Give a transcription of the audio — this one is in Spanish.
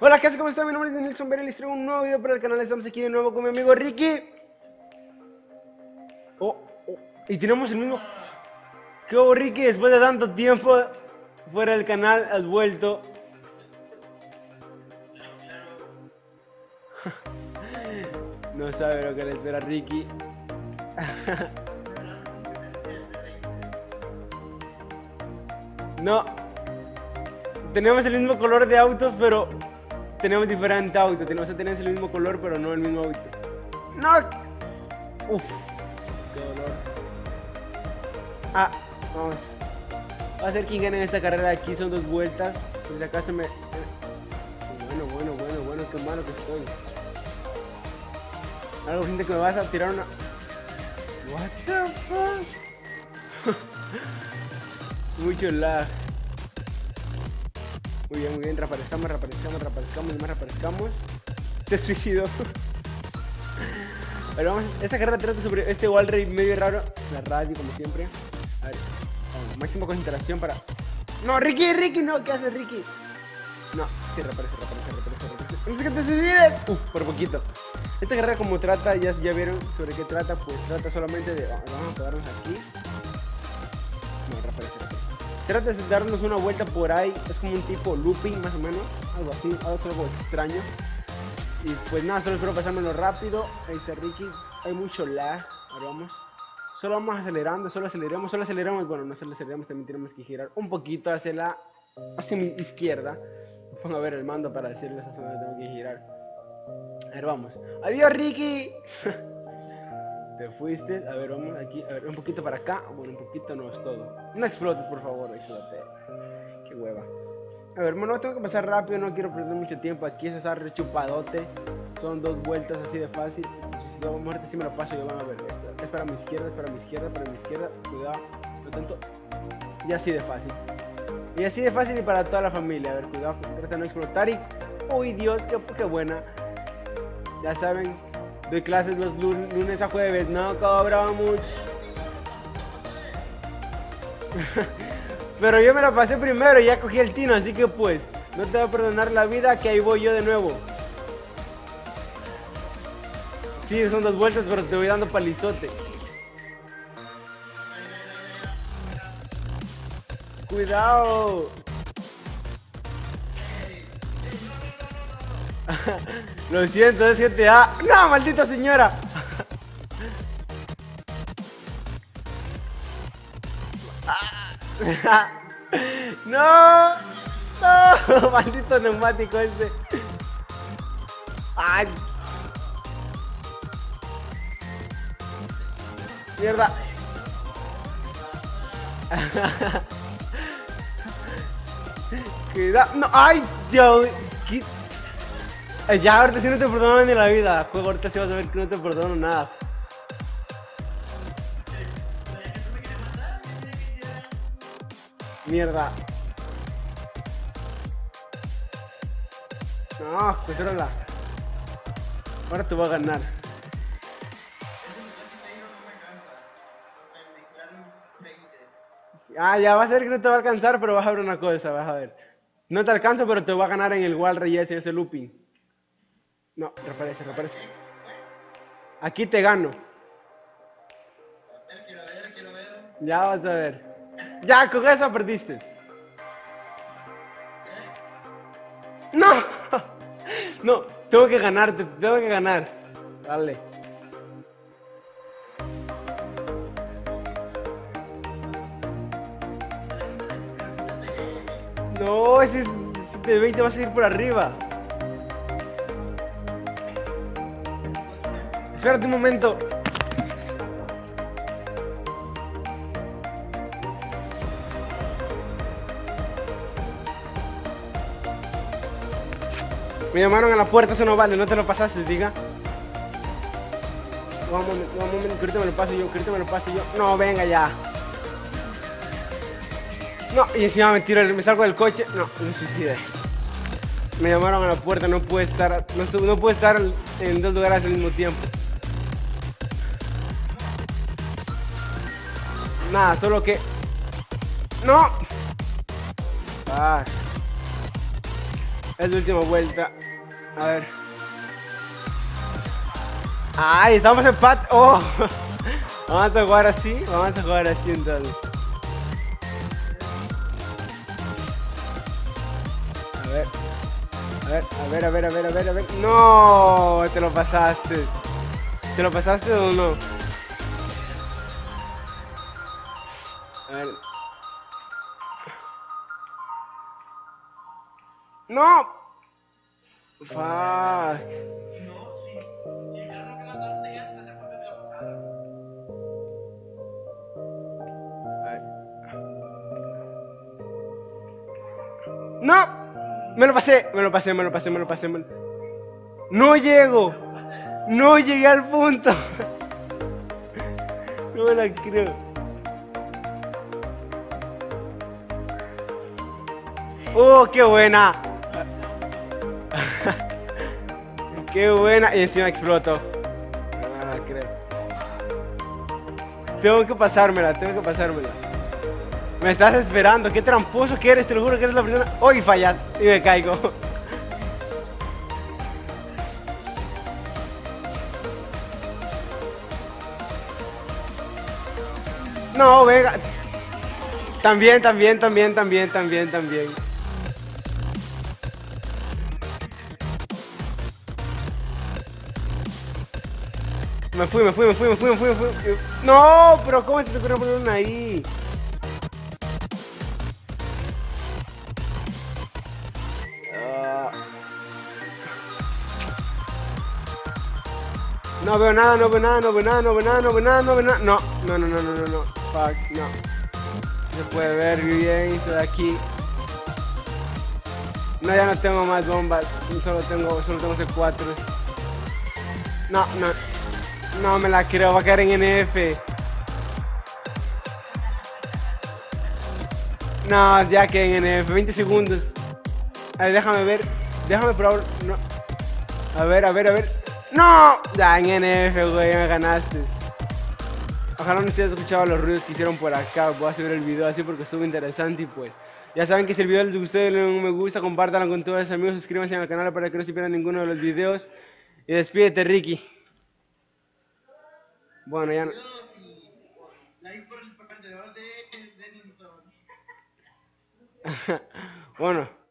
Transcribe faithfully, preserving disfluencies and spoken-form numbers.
Hola, ¿qué hace? ¿Cómo están? Mi nombre es Nelson Vera y les traigo un nuevo video para el canal. Estamos aquí de nuevo con mi amigo Ricky. Oh, oh, y tenemos el mismo... ¿Qué hubo, Ricky? Después de tanto tiempo fuera del canal, has vuelto. No sabe lo que le espera a Ricky. No. Tenemos el mismo color de autos, pero tenemos diferente auto. Tenemos, tenemos el mismo color, pero no el mismo auto. No. Uf. Qué dolor. Ah, vamos. Va a ser quien gane esta carrera de aquí. Son dos vueltas. Por si acaso me... Bueno, bueno, bueno, bueno. Qué malo que estoy. Algo, gente, que me vas a tirar una... What the fuck. Mucho lag. Muy bien, muy bien. Reaparezcamos, reaparezcamos, reaparezcamos y más reaparezcamos. Se suicidó. A ver, vamos. Esta carrera trata sobre este wall ride medio raro. La radio, como siempre. A ver, vamos, máxima concentración para... No, Ricky, Ricky, no. ¿Qué haces, Ricky? No, sí, reaparece, reaparece, reaparece, reaparece. No sé que te suicides. Uf, por poquito. Esta carrera, como trata, ya, ya vieron sobre qué trata. Pues trata solamente de... Vamos a quedarnos aquí. No, reaparece, reaparece. Trata de darnos una vuelta por ahí. Es como un tipo looping, más o menos. Algo así, algo extraño. Y pues nada, solo espero pasármelo rápido. Ahí está Ricky. Hay mucho lag. Ahora vamos. Solo vamos acelerando, solo aceleramos, solo aceleramos. Bueno, no solo aceleramos, también tenemos que girar un poquito hacia la... hacia mi izquierda. Me pongo a ver el mando para decirles hacia dónde tengo que girar. A ver, vamos. ¡Adiós, Ricky! Te fuiste. A ver, vamos aquí. A ver, un poquito para acá. Bueno, un poquito no es todo. No explotes, por favor, explote. Qué hueva. A ver, bueno, tengo que pasar rápido. No quiero perder mucho tiempo. Aquí se está rechupadote. Son dos vueltas así de fácil. Si no, muerte, si me lo paso, yo van a ver. Es para mi izquierda, es para mi izquierda, para mi izquierda. Cuidado, no tanto. Y así de fácil. Y así de fácil y para toda la familia. A ver, cuidado, trata de no explotar. Y... uy, Dios, qué, qué buena. Ya saben, doy clases los lunes a jueves. No cobramos. Pero yo me la pasé primero y ya cogí el tino. Así que pues, no te voy a perdonar la vida, que ahí voy yo de nuevo. Sí, son dos vueltas, pero te voy dando palizote. Cuidado. Lo siento, es G T A. No, maldita señora. No, no, maldito neumático este. Ay. Mierda. Cuidado. No, ay, Dios. ¿Qué? Ya, ahorita sí no te perdono ni la vida. Juego, ahorita sí vas a ver que no te perdono nada. Mierda. No, controla. Ahora te voy a ganar. Ah, ya vas a ver que no te va a alcanzar, pero vas a ver una cosa, vas a ver. No te alcanzo, pero te voy a ganar en el wall ride ese, ese looping. No, reaparece, reaparece. Aquí te gano. Ya vas a ver. Ya, con eso perdiste. No. No, tengo que ganarte, tengo que ganar. Dale. No, ese de veinte va a seguir por arriba. Espérate un momento. Me llamaron a la puerta, eso no vale, no te lo pasaste, diga. No, un momento, no, un momento, que ahorita me lo paso yo, que ahorita me lo paso yo. No, venga ya. No, y encima me tiro, me salgo del coche. No, me suicidé. Me llamaron a la puerta, no puede estar, no, no puede estar en dos lugares al mismo tiempo. Nada, solo que... ¡No! Ah. Es la última vuelta. A ver. ¡Ay! Estamos en pat. ¡Oh! Vamos a jugar así. Vamos a jugar así entonces. A ver. A ver, a ver, a ver, a ver, a ver, a ver. ¡No! Te lo pasaste. ¿Te lo pasaste o no? A ver. ¡No! Fuck. ¡No! Me lo pasé, me lo pasé, me lo pasé, me lo pasé. Me lo... ¡No llego! ¡No llegué al punto! No me la creo. ¡Oh, qué buena! ¡Qué buena! Y encima explotó. No me la creo. Tengo que pasármela, tengo que pasármela. Me estás esperando, qué tramposo que eres, te lo juro que eres la persona. ¡Oh, y fallas! Y me caigo. No, venga. También, también, también, también, también, también. Me fui, me fui, me fui, me fui, me fui, me fui. No, pero ¿cómo se te ocurre poner una ahí? Uh... No veo nada, no veo nada, no veo nada, no veo nada, no veo nada, no veo nada. No, no, no, no, no, no, no. Fuck, no. No se puede ver bien esto de aquí. No, ya no tengo más bombas. Solo tengo, solo tengo C cuatro. No, no. No me la creo, va a caer en N F. No, ya que en N F, veinte segundos. A ver, déjame ver. Déjame probar. No. A ver, a ver, a ver. ¡No! Ya en N F, güey, me ganaste. Ojalá no hayas escuchado los ruidos que hicieron por acá. Voy a subir el video así porque estuvo interesante y pues. Ya saben que si el video les gustó, denle un me gusta, compártanlo con todos sus amigos, suscríbanse al canal para que no se pierdan ninguno de los videos. Y despídete, Ricky. Bueno, ya no. Bueno.